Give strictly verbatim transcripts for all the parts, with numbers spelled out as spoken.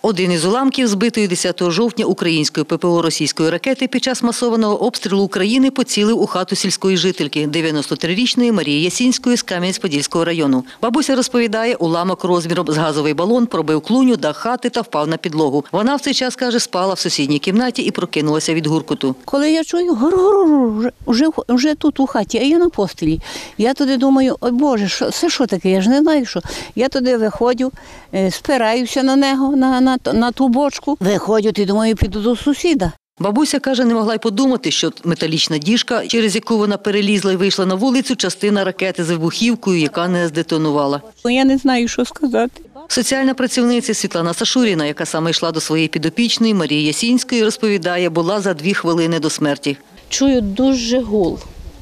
Один із уламків збитої десятого жовтня української ППО російської ракети під час масованого обстрілу України поцілив у хату сільської жительки дев'яностотрирічної Марії Ясінської з Кам'янець-Подільського району. Бабуся розповідає, уламок розміром з газовий балон пробив клуню, дах хати та впав на підлогу. Вона в цей час, каже, спала в сусідній кімнаті і прокинулася від гуркоту. Коли я чую, гур-гур-гур, вже, вже тут у хаті, а я на постелі. Я туди думаю, ой Боже, що, це що таке, я ж не знаю, що. Я туди виходжу, спираюся на нього, на, на, на ту бочку, виходжу і думаю, піду до сусіда. Бабуся, каже, не могла й подумати, що металічна діжка, через яку вона перелізла і вийшла на вулицю, частина ракети з вибухівкою, яка не здетонувала. Я не знаю, що сказати. Соціальна працівниця Світлана Сашуріна, яка саме йшла до своєї підопічної Марії Ясінської, розповідає, була за дві хвилини до смерті. Чую дуже гул.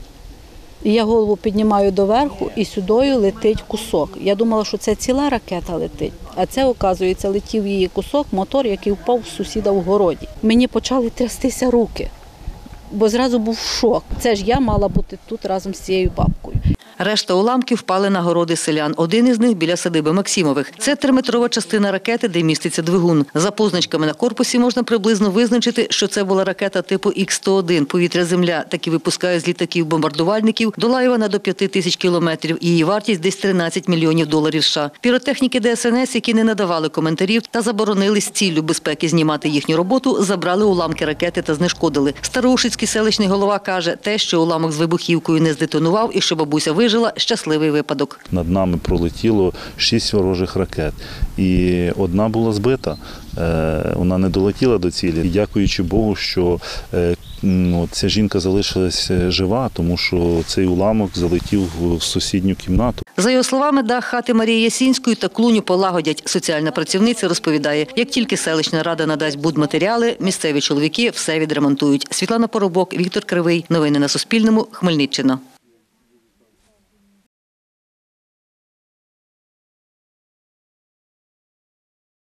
Я голову піднімаю доверху і сюди летить кусок. Я думала, що це ціла ракета летить, а це, оказується, летів її кусок, мотор, який впав в сусіда в городі. Мені почали трястися руки, бо зразу був шок. Це ж я мала бути тут разом з цією бабкою. Решта уламків впали на городи селян. Один із них біля садиби Максимових. Це триметрова частина ракети, де міститься двигун. За позначками на корпусі можна приблизно визначити, що це була ракета типу Ікс сто один повітря-земля. Такі випускають з літаків-бомбардувальників. Долає вона до п'яти тисяч кілометрів. Її вартість десь тринадцять мільйонів доларів США. Піротехніки Де Ес Ен Ес, які не надавали коментарів та заборонили з ціллю безпеки знімати їхню роботу, забрали уламки ракети та знешкодили. Староушицький селищний голова каже, те, що уламок з вибухівкою не здетонував і що бабуся вижила, щасливий випадок. Над нами пролетіло шість ворожих ракет. І одна була збита, вона не долетіла до цілі. І дякуючи Богу, що ну, ця жінка залишилася жива, тому що цей уламок залетів в сусідню кімнату. За його словами, дах хати Марії Ясінської та клуню полагодять. Соціальна працівниця розповідає, як тільки селищна рада надасть будматеріали, місцеві чоловіки все відремонтують. Світлана Поробок, Віктор Кривий. Новини на Суспільному. Хмельниччина.